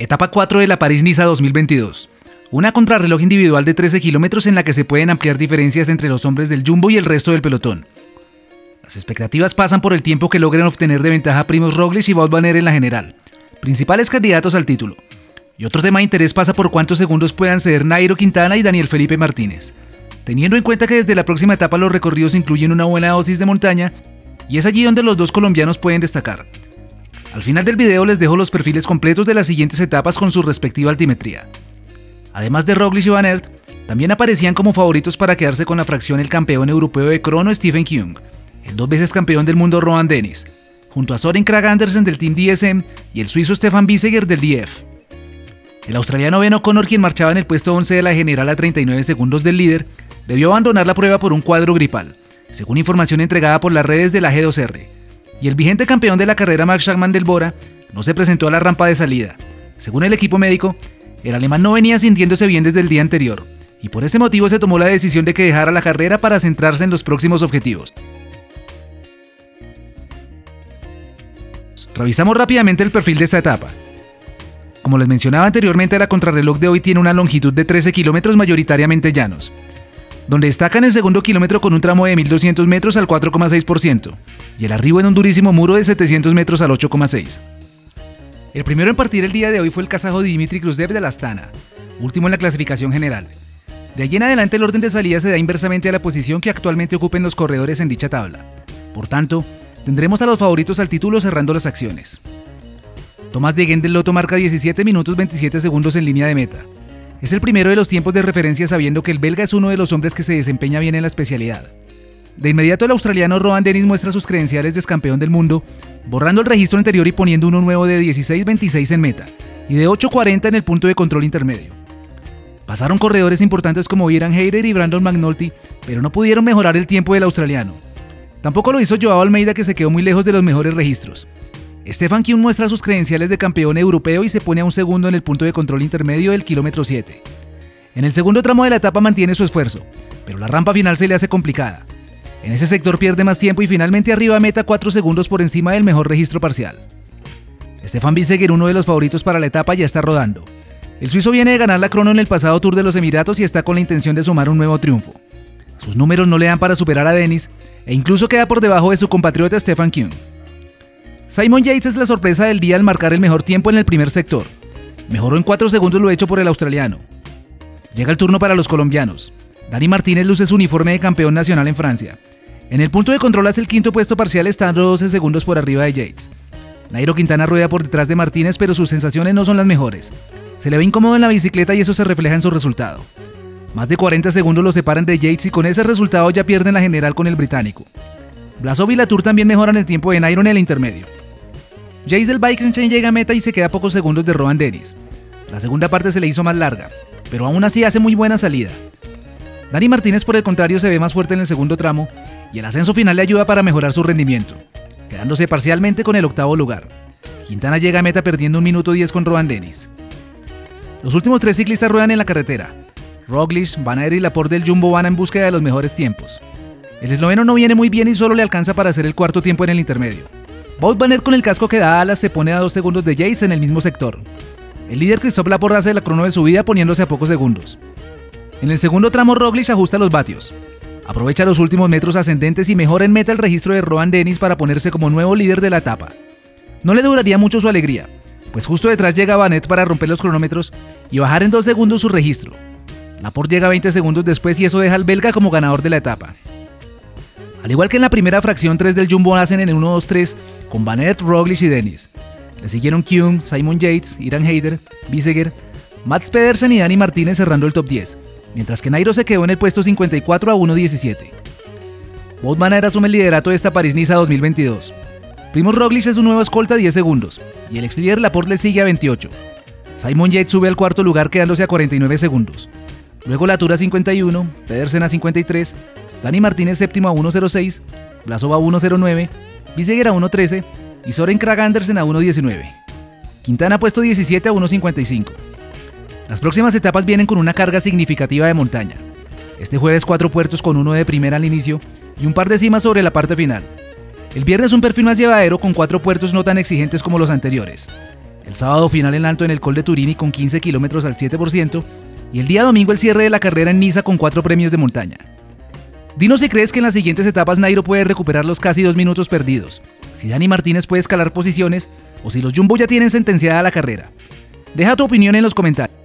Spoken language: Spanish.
Etapa 4 de la París-Niza 2022. Una contrarreloj individual de 13 kilómetros en la que se pueden ampliar diferencias entre los hombres del Jumbo y el resto del pelotón. Las expectativas pasan por el tiempo que logren obtener de ventaja Primož Roglič y Wout van Aert en la general, principales candidatos al título. Y otro tema de interés pasa por cuántos segundos puedan ceder Nairo Quintana y Daniel Felipe Martínez, teniendo en cuenta que desde la próxima etapa los recorridos incluyen una buena dosis de montaña, y es allí donde los dos colombianos pueden destacar. Al final del video les dejo los perfiles completos de las siguientes etapas con su respectiva altimetría. Además de Roglič y Van Aert, también aparecían como favoritos para quedarse con la fracción el campeón europeo de crono Stephen Kung, el 2 veces campeón del mundo Rohan Dennis, junto a Søren Kragh Andersen del Team DSM y el suizo Stefan Bissegger del DF. El australiano Ben O'Connor, quien marchaba en el puesto 11 de la general a 39 segundos del líder, debió abandonar la prueba por un cuadro gripal, según información entregada por las redes de la G2R, y el vigente campeón de la carrera Max Schachmann del Bora no se presentó a la rampa de salida. Según el equipo médico, el alemán no venía sintiéndose bien desde el día anterior, y por ese motivo se tomó la decisión de que dejara la carrera para centrarse en los próximos objetivos. Revisamos rápidamente el perfil de esta etapa. Como les mencionaba anteriormente, la contrarreloj de hoy tiene una longitud de 13 kilómetros mayoritariamente llanos, donde destaca en el segundo kilómetro con un tramo de 1200 metros al 4,6% y el arribo en un durísimo muro de 700 metros al 8,6%. El primero en partir el día de hoy fue el kazajo Dimitri Khrushev de la Astana, último en la clasificación general. De allí en adelante el orden de salida se da inversamente a la posición que actualmente ocupen los corredores en dicha tabla. Por tanto, tendremos a los favoritos al título cerrando las acciones. Thomas de Gendt del Lotto marca 17 minutos 27 segundos en línea de meta. Es el primero de los tiempos de referencia sabiendo que el belga es uno de los hombres que se desempeña bien en la especialidad. De inmediato el australiano Rohan Dennis muestra sus credenciales de campeón del mundo, borrando el registro anterior y poniendo uno nuevo de 16.26 en meta y de 8.40 en el punto de control intermedio. Pasaron corredores importantes como Iran Hayter y Brandon McNulty, pero no pudieron mejorar el tiempo del australiano. Tampoco lo hizo Joao Almeida, que se quedó muy lejos de los mejores registros. Stefan Kung muestra sus credenciales de campeón europeo y se pone a un segundo en el punto de control intermedio del kilómetro 7. En el segundo tramo de la etapa mantiene su esfuerzo, pero la rampa final se le hace complicada. En ese sector pierde más tiempo y finalmente arriba a meta 4 segundos por encima del mejor registro parcial. Stefan Bissegger, uno de los favoritos para la etapa, ya está rodando. El suizo viene de ganar la crono en el pasado Tour de los Emiratos y está con la intención de sumar un nuevo triunfo. Sus números no le dan para superar a Dennis e incluso queda por debajo de su compatriota Stefan Kung. Simon Yates es la sorpresa del día al marcar el mejor tiempo en el primer sector. Mejoró en 4 segundos lo hecho por el australiano. Llega el turno para los colombianos. Dani Martínez luce su uniforme de campeón nacional en Francia. En el punto de control hace el quinto puesto parcial estando 12 segundos por arriba de Yates. Nairo Quintana rueda por detrás de Martínez, pero sus sensaciones no son las mejores. Se le ve incómodo en la bicicleta y eso se refleja en su resultado. Más de 40 segundos lo separan de Yates y con ese resultado ya pierden la general con el británico. Blasov y Latour también mejoran el tiempo de Nairo en el intermedio. Yates del Bikechain llega a meta y se queda a pocos segundos de Rohan Dennis. La segunda parte se le hizo más larga, pero aún así hace muy buena salida. Dani Martínez, por el contrario, se ve más fuerte en el segundo tramo y el ascenso final le ayuda para mejorar su rendimiento, quedándose parcialmente con el octavo lugar. Quintana llega a meta perdiendo 1 minuto 10 con Rohan Dennis. Los últimos 3 ciclistas ruedan en la carretera. Roglič, Van Aert y Laporte del Jumbo van en búsqueda de los mejores tiempos. El esloveno no viene muy bien y solo le alcanza para hacer el cuarto tiempo en el intermedio. Wout van Aert, con el casco que da alas, se pone a 2 segundos de Yates en el mismo sector. El líder Christophe Laporte hace la crono de subida poniéndose a pocos segundos. En el segundo tramo Roglič ajusta los vatios. Aprovecha los últimos metros ascendentes y mejora en meta el registro de Rohan Dennis para ponerse como nuevo líder de la etapa. No le duraría mucho su alegría, pues justo detrás llega Van Aert para romper los cronómetros y bajar en 2 segundos su registro. Laporte llega 20 segundos después y eso deja al belga como ganador de la etapa. Al igual que en la primera fracción, 3 del Jumbo hacen en el 1-2-3 con Van Aert, Roglič y Dennis. Le siguieron Kung, Simon Yates, Iran Hayter, Bissegger, Mads Pedersen y Dani Martínez cerrando el top 10, mientras que Nairo se quedó en el puesto 54 a 1.17. Wout van Aert asume el liderato de esta París-Niza 2022. Primož Roglič es su nuevo escolta a 10 segundos, y el ex líder Laporte le sigue a 28. Simon Yates sube al cuarto lugar quedándose a 49 segundos. Luego Latour a 51, Pedersen a 53, Dani Martínez séptimo a 1.06, Blasov a 1.09, Bissegger a 1.13 y Søren Kragh Andersen a 1.19. Quintana puesto 17 a 1.55. Las próximas etapas vienen con una carga significativa de montaña. Este jueves 4 puertos con uno de primera al inicio y un par de cimas sobre la parte final. El viernes un perfil más llevadero con 4 puertos no tan exigentes como los anteriores. El sábado final en alto en el Col de Turini con 15 kilómetros al 7%, y el día domingo el cierre de la carrera en Niza con 4 premios de montaña. Dinos si crees que en las siguientes etapas Nairo puede recuperar los casi 2 minutos perdidos, si Dani Martínez puede escalar posiciones o si los Jumbo ya tienen sentenciada la carrera. Deja tu opinión en los comentarios.